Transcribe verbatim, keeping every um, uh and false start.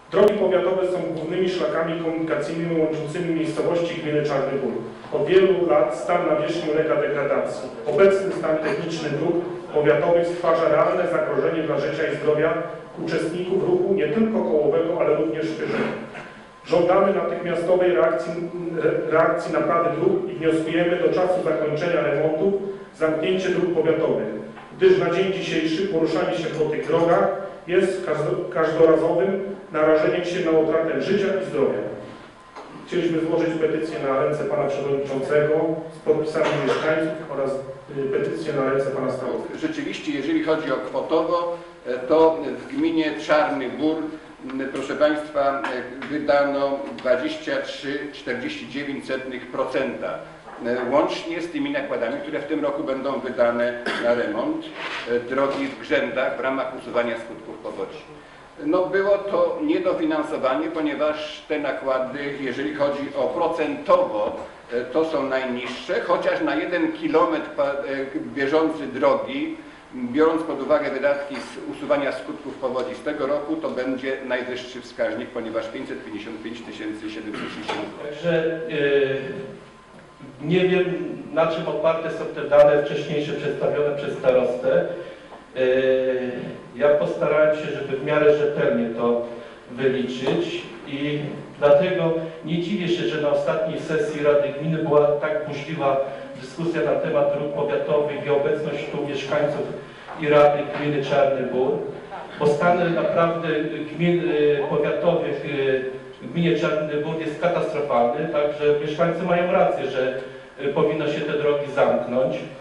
Drogi powiatowe są głównymi szlakami komunikacyjnymi łączącymi miejscowości gminy Czarny Bór. Od wielu lat stan nawierzchni ulega degradacji. Obecny stan techniczny dróg powiatowych stwarza realne zagrożenie dla życia i zdrowia uczestników ruchu nie tylko kołowego, ale również pieszego. Żądamy natychmiastowej reakcji, reakcji naprawy dróg i wnioskujemy do czasu zakończenia remontów zamknięcie dróg powiatowych, gdyż na dzień dzisiejszy poruszanie się po tych drogach jest każdorazowym narażeniem się na utratę życia i zdrowia. Chcieliśmy złożyć petycję na ręce pana przewodniczącego z podpisami mieszkańców oraz petycję na ręce pana starosty. Rzeczywiście, jeżeli chodzi o kwotowo, to w gminie Czarny Bór, proszę państwa, wydano dwadzieścia trzy przecinek czterdzieści dziewięć procent. Łącznie z tymi nakładami, które w tym roku będą wydane na remont drogi w Grzędach w ramach usuwania skutków powodzi. No było to niedofinansowanie, ponieważ te nakłady, jeżeli chodzi o procentowo, to są najniższe, chociaż na jeden kilometr bieżący drogi, biorąc pod uwagę wydatki z usuwania skutków powodzi z tego roku, to będzie najwyższy wskaźnik, ponieważ pięćset pięćdziesiąt pięć tysięcy siedemset sześćdziesiąt. Także yy, nie wiem, na czym oparte są te dane wcześniejsze przedstawione przez starostę. Yy, ja postarałem się, żeby w miarę rzetelnie to wyliczyć i dlatego nie dziwię się, że na ostatniej sesji Rady Gminy była tak burzliwa dyskusja na temat dróg powiatowych i obecność tu mieszkańców i Rady Gminy Czarny Bór, bo stan naprawdę gmin powiatowych w gminie Czarny Bór jest katastrofalny, także mieszkańcy mają rację, że powinno się te drogi zamknąć.